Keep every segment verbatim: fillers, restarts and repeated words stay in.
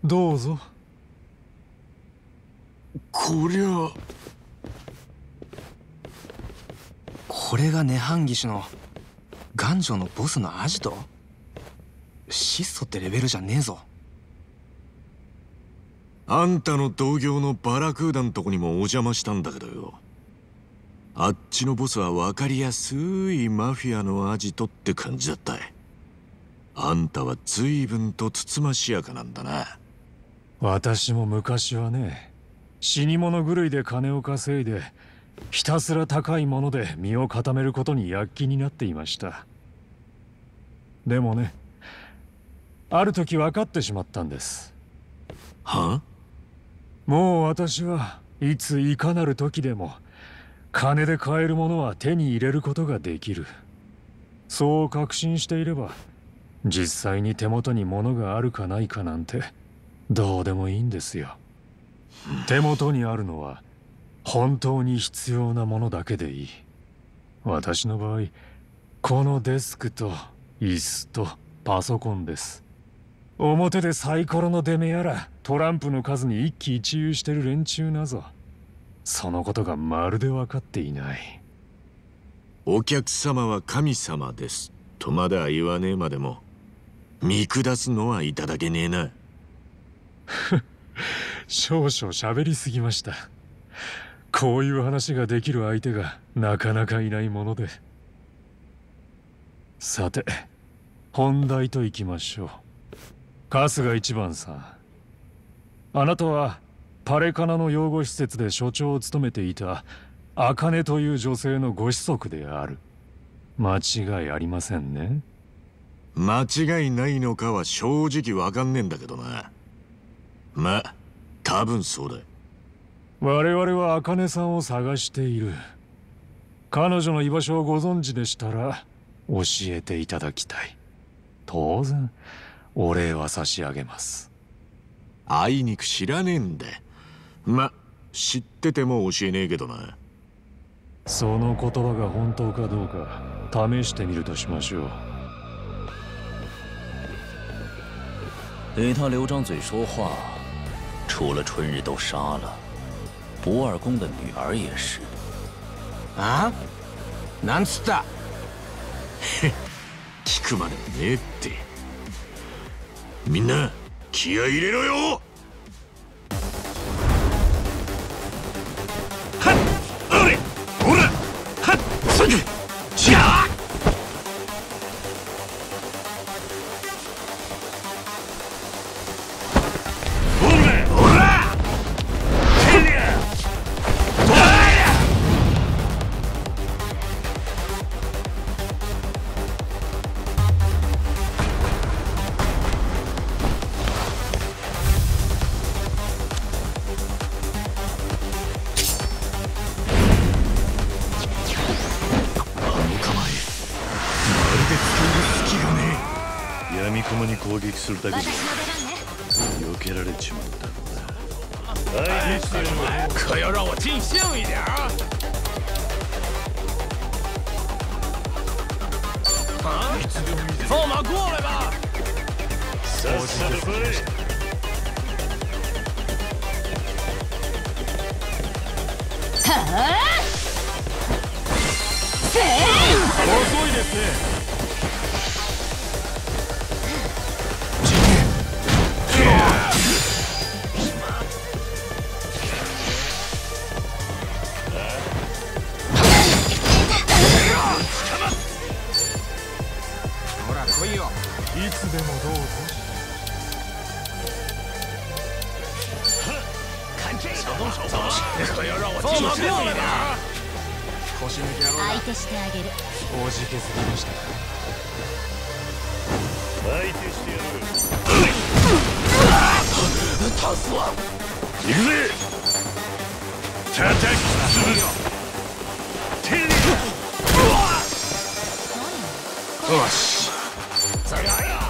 どうぞ。 こりゃこれが涅槃義手の元城のボスのアジト？質素ってレベルじゃねえぞ。 あんたの同業のバラクーダのとこにもお邪魔したんだけどよ。あっちのボスは分かりやすいマフィアのアジトって感じだった。あんたは随分とつつましやかなんだな。 私も昔はね、死に物狂いで金を稼いでひたすら高いもので身を固めることに躍起になっていました。でもね、ある時分かってしまったんです。 は？ もう私はいついかなる時でも金で買えるものは手に入れることができる。そう確信していれば、実際に手元に物があるかないかなんてどうでもいいんですよ。手元にあるのは本当に必要なものだけでいい。私の場合、このデスクと椅子とパソコンです。表でサイコロの出目やらトランプの数に一喜一憂してる連中なぞ、そのことがまるで分かっていない。 お客様は神様ですとまだ言わねえまでも、見下すのはいただけねえな。 少々喋りすぎました。こういう話ができる相手がなかなかいないもので。さて、本題といきましょう。春日一番さん、あなたはパレカナの養護施設で所長を務めていた茜という女性のご子息である。間違いありませんね。 間違いないのかは正直わかんねえんだけどな。まあ多分そうだ。 我々は茜さんを探している。彼女の居場所をご存知でしたら教えていただきたい。当然お礼は差し上げます。 あいにく知らねえんだ。ま、知ってても教えねえけどな。 その言葉が本当かどうか試してみるとしましょう。 给他留张嘴说话，除了春日都杀了，不二公的女儿也是。 あ？なんつった？ 聞くまでもねえって。みんな気合い入れろよ。はっ、あれ、ほら、はっ、それ、しゃあ。 攻撃するだけじゃ避けられちまったんだ。 可要让我尽兴一点啊！啊！放马过来吧！ さっさと来い。 はあ！せー！ 遅いですね。いつでもどうぞ。 看这个，可要让我尽兴一点啊！ 相手してあげる。 おじけすぎましたか。 相手してやる。 倒すわ。 行くぜ。叩き潰す。テレビ。 よし。 再来呀！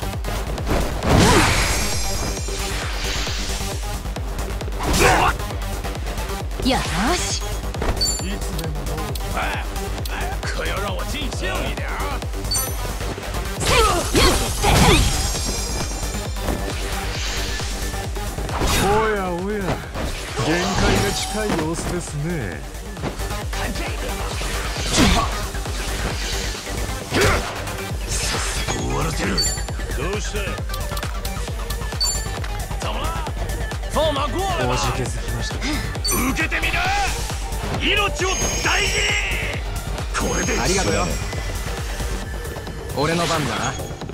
よし。 いつでもどうぞ。 哎哎，可要让我尽兴一点啊！ ですね。 終わらせる。どうした？怎么了？放马过来吧！ おじけづきました。 受けてみな。命を大事に。これでありがとうよ。俺の番だな。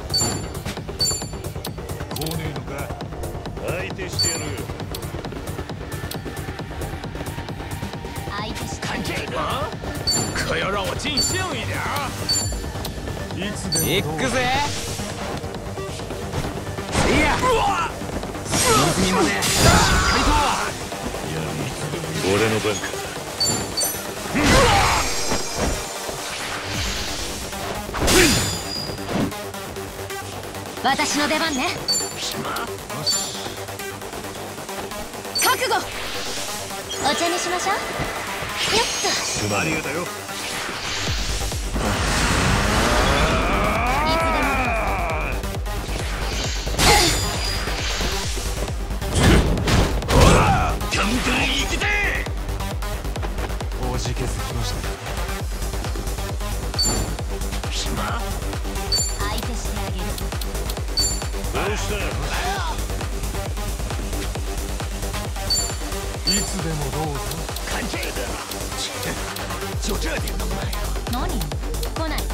こうねえのか。相手してやる。 相手して看这个，可要让我尽兴一点儿。 いつでもどうぞ。 行くぜ。いや。泉までしっかりと。 俺の番か。 私の出番ね。覚悟。お茶にしましょう。よっと。 すまりがだよ。 いつでもほら、ガンガン行くぜ。 おじけづきました。 相手してあげる。 どうした？ いつでもどうぞ。 看这个，切，就这点能耐呀！ 何？来ない。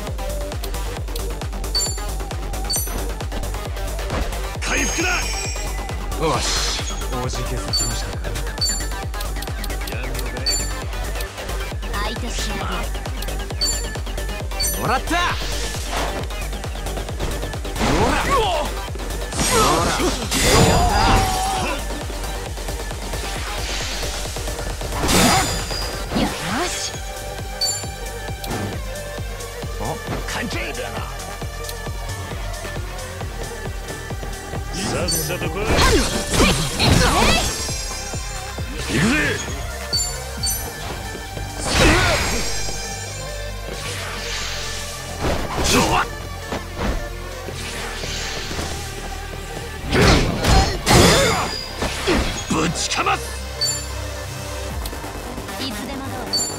回復だ。 よし。 おじけづきました。 相手してあげる。 もらった。 よし。 看这个呢， さっさと来い。行くぜ。ぶちかます。 いつでもどうぞ。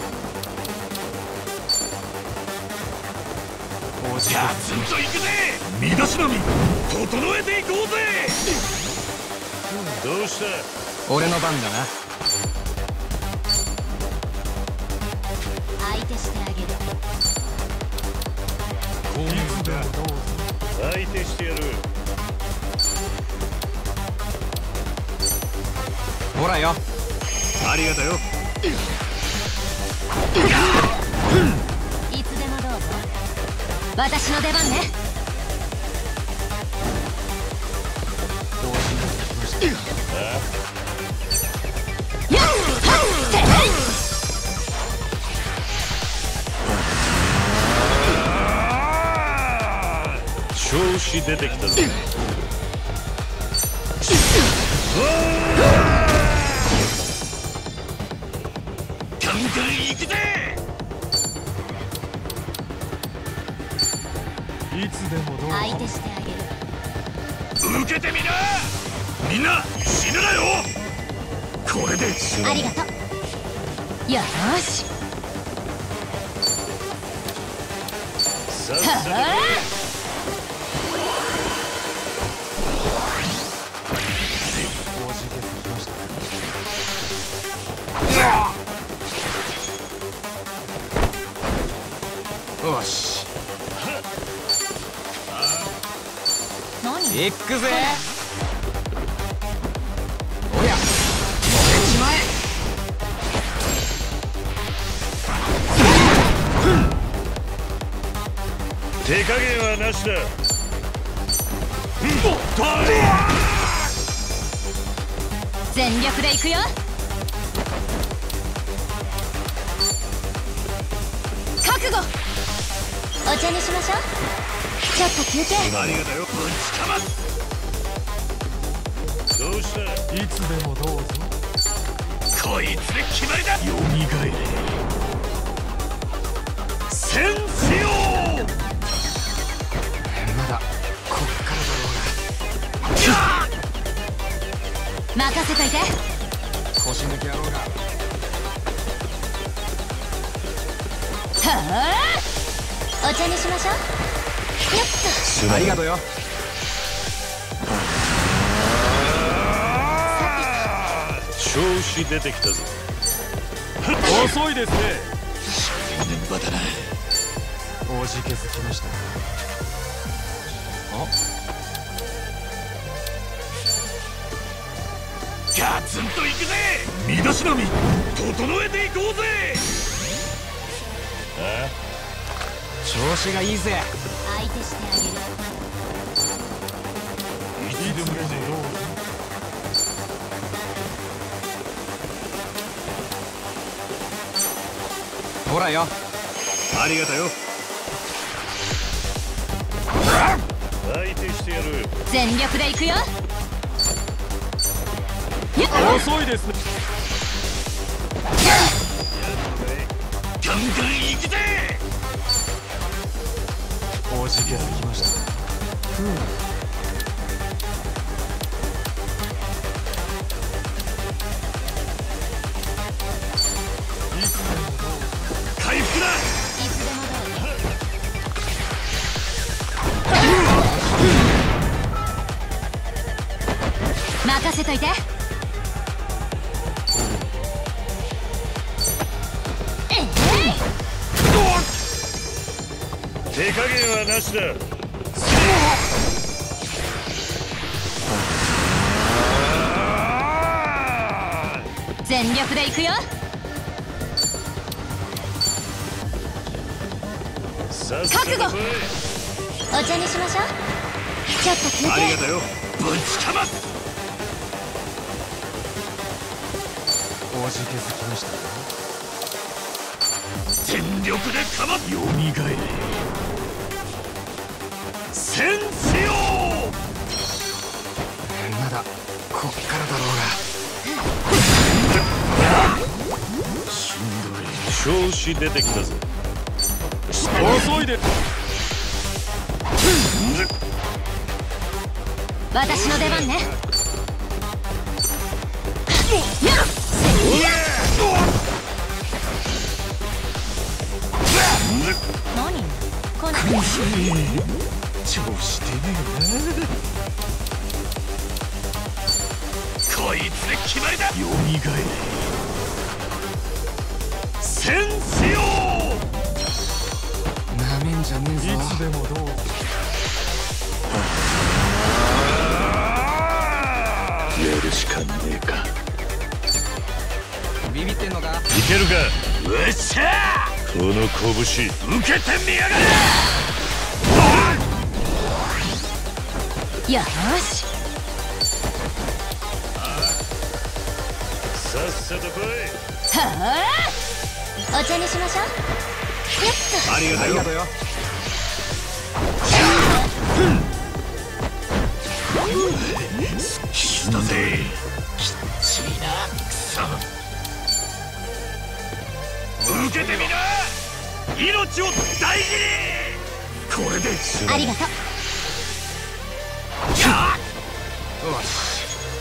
おじけガツンと行くぜ。身だしなみ整えていこうぜ。どうした？ 俺の番だな。 相手してあげる。 いつでもどうぞ。 相手してやる。 ほらよ。 ありがとよ。 いつでもどうぞ。私の出番ね。 おじけづきました。 やっせい。 調子出てきたぞ。ガンガン行くぜ。 いつでもどうぞ。 相手してあげる。 受けてみな。みんな死ぬなよ。これでありがとう。よーし。 さっさと来い。 おじけづきました。 よし。 何？ 行くぜ。おや、燃えちまえ。 手加減はなしだ。 全力で行くよ。覚悟。お茶にしましょう。ちょっと休憩。 ありがとよ。ぶちかます。どうした？ いつでもどうぞ。 こいつで決まりだ。よみがえれ。戦士よ。 まだこっからだろう任せといて。 が。腰抜け野郎が。 お茶にしましょう。よっと。 ありがとうよ。 調子出てきたぞ。 遅いですね。 天然場だな。 おじけづきました。 ガツンといくぜ。身だしなみ整えていこうぜ。あ調子がいいぜ。 相手してあげる。 いつでもいいぜ。 ほらよ。 ありがとよ。相手してやる。 全力でいくよ。 遅いですね。 ガンガンいくぜ。 おじけづきました。 回復だ。 いつでもどうぞ。任せといて。 手加減はなしだ。 全力でいくよ。 さっさと来い。 お茶にしましょう。ちょっと休憩。 ありがとよ。ぶちかます。 おじけづきました。 全力でかまよみがえれ。戦士よ。 まだこっからだろうが。 しんどい。調子出てきたぞ。 遅いです。 私の出番ね。何？来ない。 調子出ねえな。こいつで決まりだ。よみがえれ。戦士よ。 なめんじゃねえぞ。 いつでもどうぞ。 やるしかねえか。 ビビってんのか。 いけるか。うっしゃー。この拳受けてみやがれ。 よーし。 さっさと来い。 はあ。お茶にしましょう。よっと。 ありがとよ。 ありがとうよ。 必死だぜ。きっちりな。くそ。受けてみな。命を大事に。これでありがとう。 よし。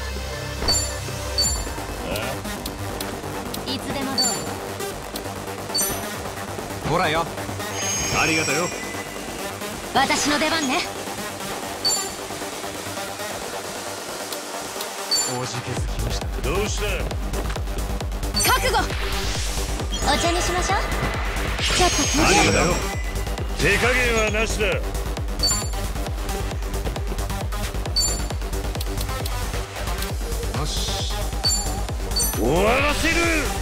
いつでもどうぞ。 ほらよ。 ありがとよ。 私の出番ね。 おじけづきました。 どうした。 覚悟。お茶にしましょう。ちょっと休憩。 ありがとよ。手加減はなしだ。 よし。 終わらせる。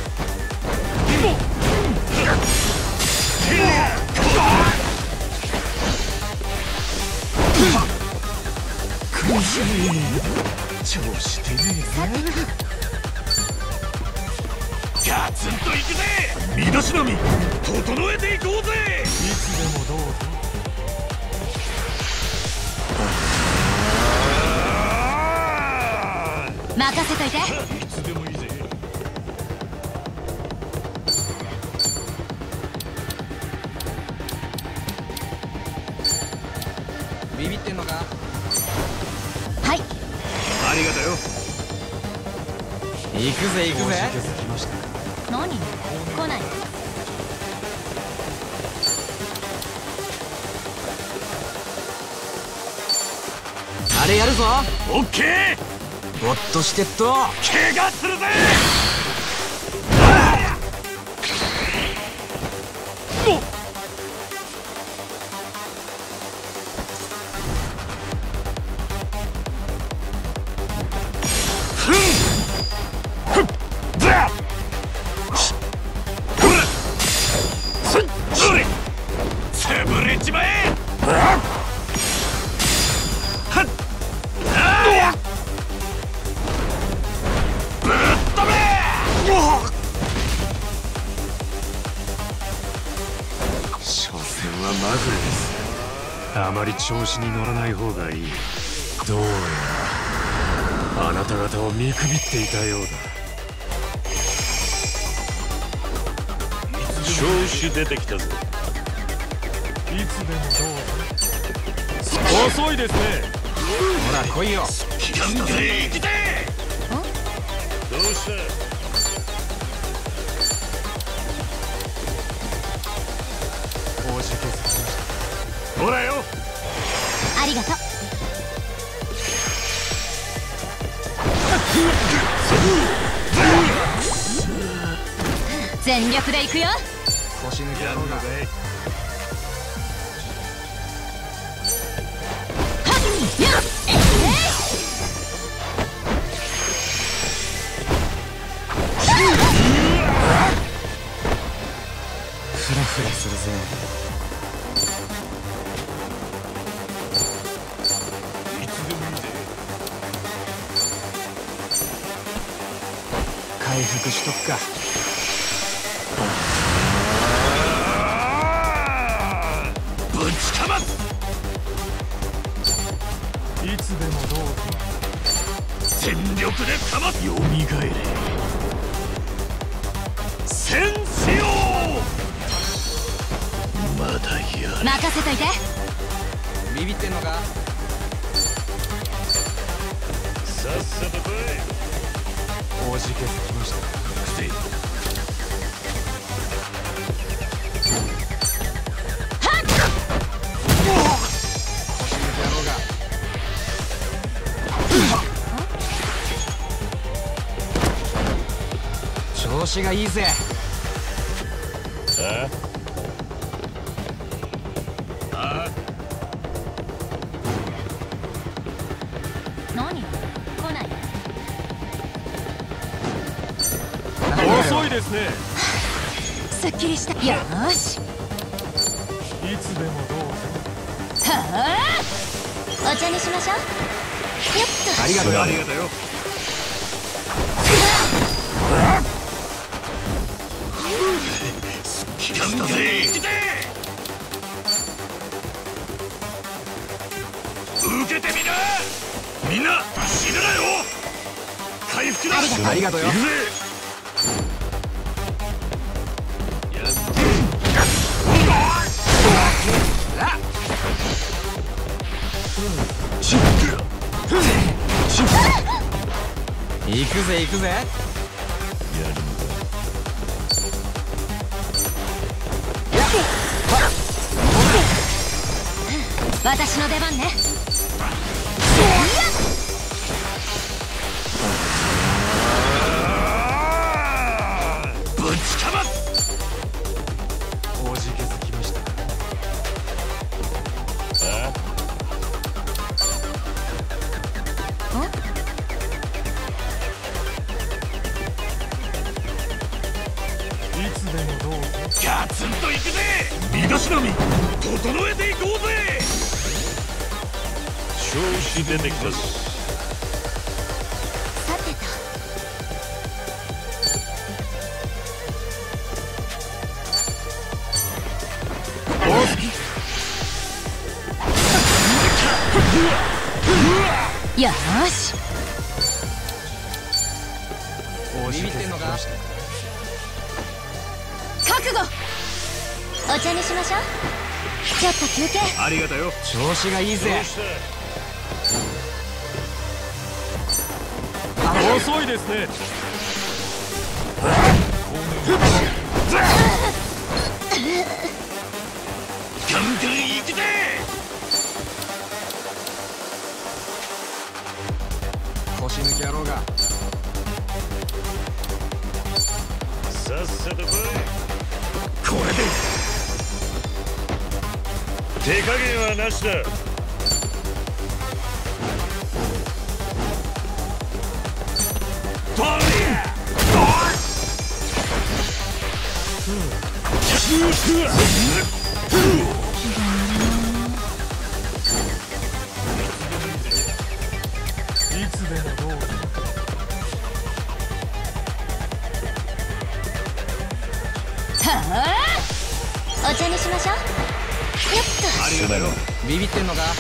調子出ねえな。ガツンといくぜ。身だしなみ整えていこうぜ。 いつでもどうぞ。 任せといて。 いつでもいいぜ。 ビビってんのか。 はい。 ありがとよ。 行くぜ行くぜ。 おじけづきました。 何？来ない。 れやるぞ。 オッケー。 ぼっとしてっと。 怪我するぜ。潰れちまえ。ぶっ飛べ。 所詮はまぐれです。あまり調子に乗らない方がいい。どうやらあなた方を見くびっていたようだ。 調子出てきたぞ。 いつでもどうぞ。遅いですね。 ほら来いよ。 気が抜け生きて。どうした。 おじけづきました。 ほらよ。 ありがとう。全力で行くよ。 腰抜けろうが。フラフラするぜ。 いつでもいいぜ。 回復しとくか。 ぶちかます。 いつでもどうぞ。 全力でかます。よみがえれ。戦士よ。まだや。 任せといて。 ビビってんのか。 さっさと来い。 おじけづきました。 くせ。 調子がいいぜ。 ああ。 何？来ない。 遅いですね。 すっきりした。よーし。 いつでもどうぞ。 はあ。お茶にしましょう。よっと。 ありがとうよ。 ありがとうよ。気が抜け生きて。受けてみな。みんな死ぬなよ。回復だ。 ありがとうよ。 行くぜ。 行くぜ行くぜ。 私の出番ね。 ぶちかます。 おじけづきました。いつでもどうぞ。 ガツンと行くぜ。身だしなみ整えていこうぜ。調子出てきたぞ。 さてと。よーし。 ビビってんのか。 覚悟。お茶にしましょう。ちょっと休憩。 ありがとうよ。 調子がいいぜ。 遅いですね。 ガンガン行くぜ。 手加減はなしだ。 いつでもどうぞ。 はあ、お茶にしましょう。よっと。 すまぬ。 ビビってんのか。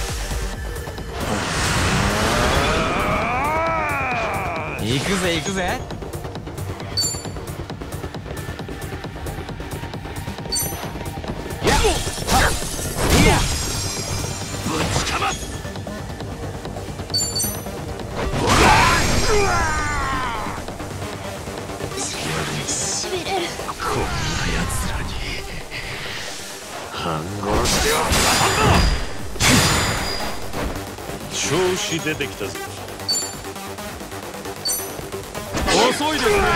行くぜ行くぜ。やっいやぶちかましびれる。 こんな奴らに半殺しては調子出てきたぞ。 遅いですね。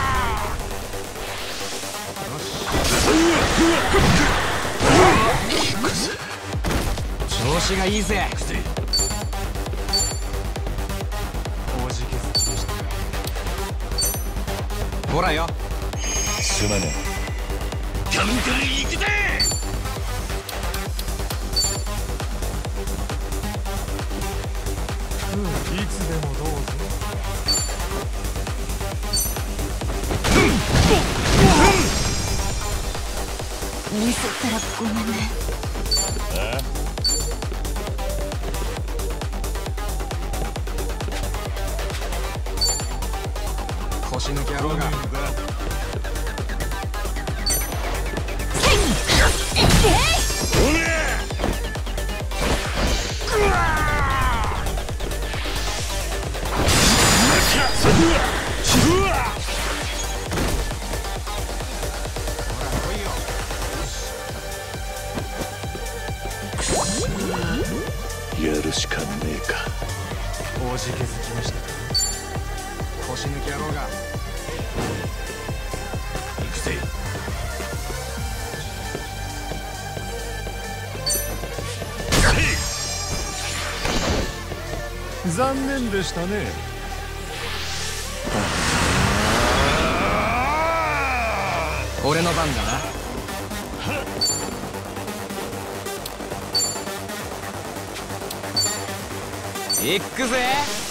調子がいいぜ。 おじけづきました。 ほらよ。 すまぬ。 ガンガン行くぜ。 いつでもどうぞ。 ミスったらごめんね。 腰抜き野郎が。 やるしかねえか。 おじけづきました。 腰抜き野郎が。 行くぜ。 残念でしたね。 俺の番だな。行くぜ。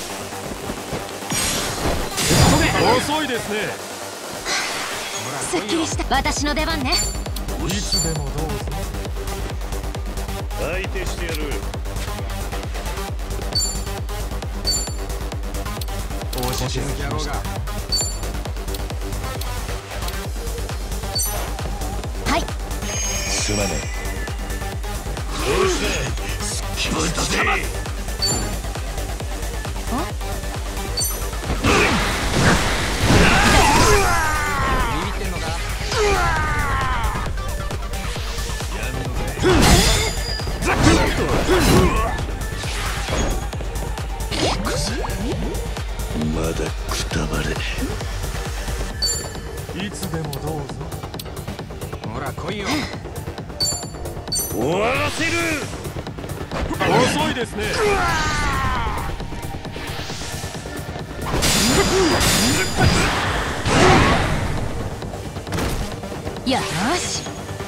遅いですね。 すっきりした。私の出番ね。 いつでもどうぞ。 相手してやる。 おじけづきました。 はい。 すまぬ。 どうしたぶちかまビビってんのか。 まだくたばれ。 いつでもどうぞ。 ほら来いよ。 終わらせる。 遅いですね。 よーし。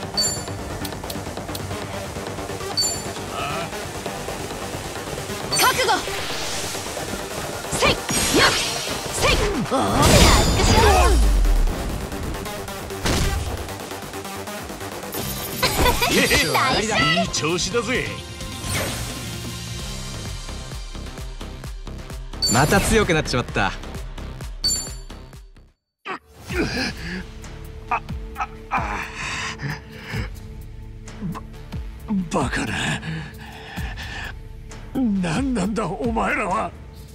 覚悟。せいやっせい。おお、やっかしょ。大丈いい調子だぜ。 また強くなっちまった。 バカな。何なんだお前らは。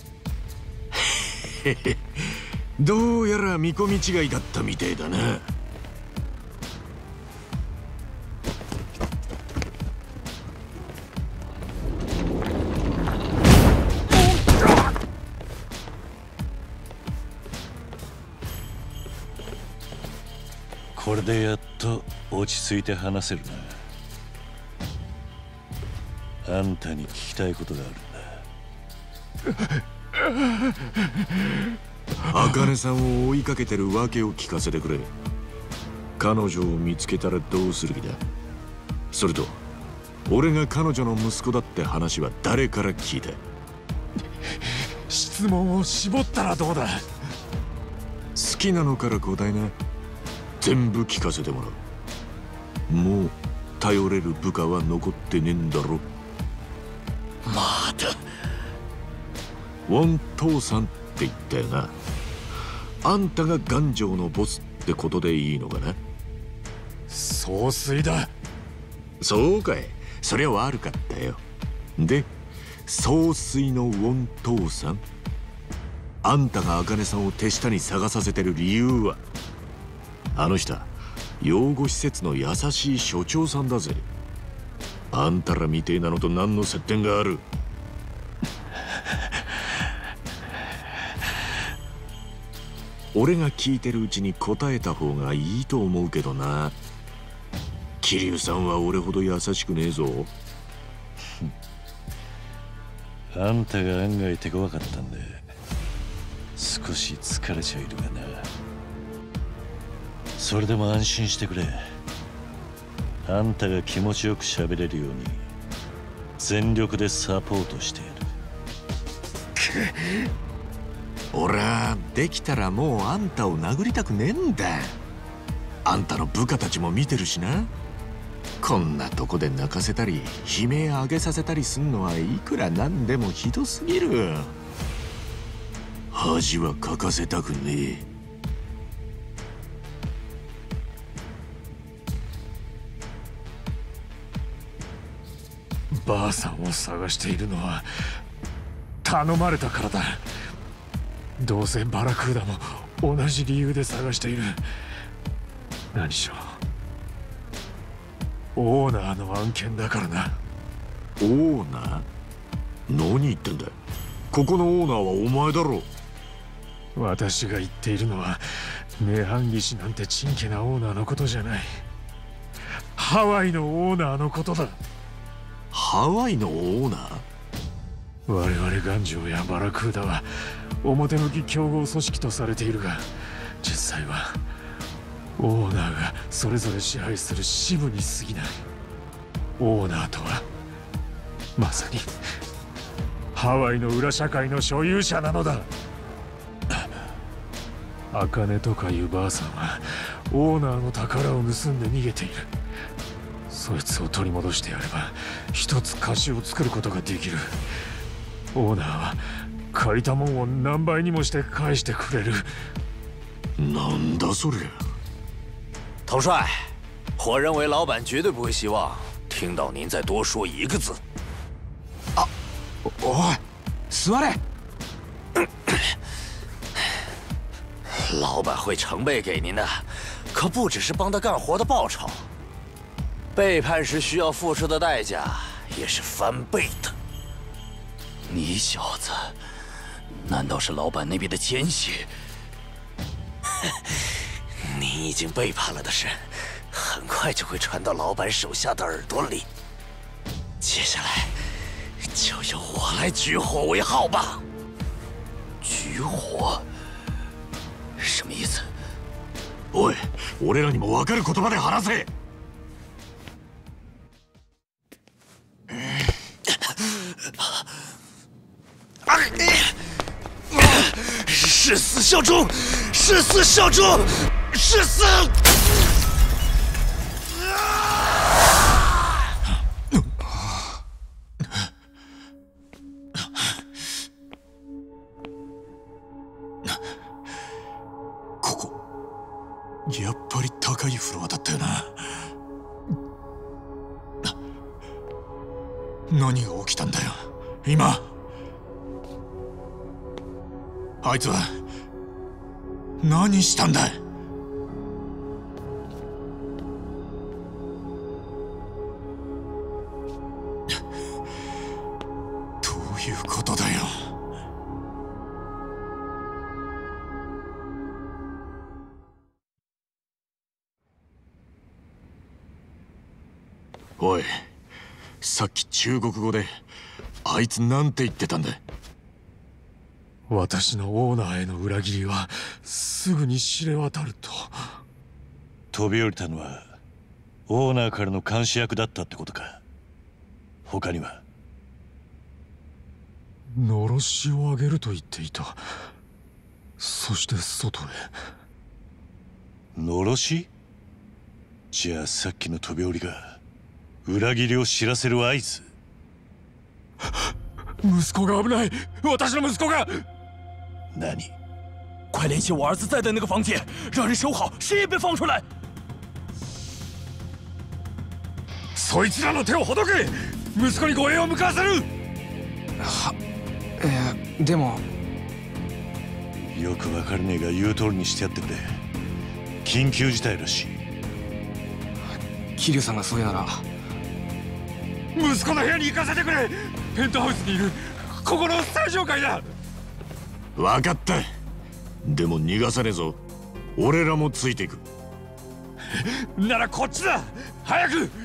どうやら見込み違いだったみてえだな。 これでやっと落ち着いて話せるな。 あんたに聞きたいことがあるんだ。 茜さんを追いかけてる訳を聞かせてくれ。彼女を見つけたらどうする気だ？それと俺が彼女の息子だって話は誰から聞いた？ 質問を絞ったらどうだ？ 好きなのから答えな。全部聞かせてもらう。もう頼れる部下は残ってねえんだろ。 妈的！ ウォン父さんって言ったよな。あんたが頑丈のボスってことでいいのかな？ 総帥だ。 そうかい。そりゃ悪かったよ。で、総帥のウォン父さん、あんたが茜さんを手下に探させてる理由は？あの人、養護施設の優しい所長さんだぜ。あんたらみてえなのと何の接点がある？俺が聞いてるうちに答えた方がいいと思うけどな。桐生さんは俺ほど優しくねえぞ。 あんたが案外手強かったんで少し疲れちゃいるがな。それでも安心してくれ。あんたが気持ちよく喋れるように全力でサポートしてやる。 俺はできたらもうあんたを殴りたくねえんだ。あんたの部下たちも見てるしな。こんなとこで泣かせたり悲鳴上げさせたりすんのはいくらなんでもひどすぎる。恥はかかせたくねえ。 ばあさんを探しているのは頼まれたからだ。どうせバラクーダも同じ理由で探している。何しろオーナーの案件だからな。 オーナー？何言ってんだ。ここのオーナーはお前だろ。 私が言っているのは涅槃騎士なんてちんけなオーナーのことじゃない。ハワイのオーナーのことだ。 ハワイのオーナー？ 我々頑丈やバラクーダは表向き競合組織とされているが、実際はオーナーがそれぞれ支配する支部に過ぎない。オーナーとはまさにハワイの裏社会の所有者なのだ。茜とかいうばあさんはオーナーの宝を盗んで逃げている。そいつを取り戻してやれば一つ貸しを作ることができる。オーナーは借りたもんを何倍にもして返してくれる。 なんだそれ。 统帅，我认为老板绝对不会希望听到您再多说一个字。 あ、お、おい、座れ。 老板会成倍给您的，可不只是帮他干活的报酬，背叛时需要付出的代价也是翻倍的。你小子，难道是老板那边的奸细？你已经背叛了的事，很快就会传到老板手下的耳朵里。接下来，就由我来举火为号吧。举火？什么意思？ おい、俺らにも分かる言葉で話せ。 誓死效忠，誓死效忠，誓死！ ここやっぱり高いフロアだったよな。何が起きたんだよ今。あいつは何したんだ。どういうことだよ。おい、 さっき中国語であいつなんて言ってたんだ？ 私のオーナーへの裏切りはすぐに知れ渡ると。 飛び降りたのはオーナーからの監視役だったってことか。他には？ のろしをあげると言っていた。そして外へ。 のろし？じゃあさっきの飛び降りが裏切りを知らせる合図？ 息子が危ない。私の息子が。 何？ 快联系我儿子在的那个房间，让人守好，谁也别放出来。 そいつらの手をほどけ。息子に護衛を向かわせる。 は、えー、でもよくわかるねえが言う通りにしてやってくれ。緊急事態らしい。 桐生さんがそういうなら息子の部屋に行かせてくれ。ペントハウスにいるここの最上階だ。 分かった。でも逃がさねえぞ。俺らもついていく。 ならこっちだ。早く。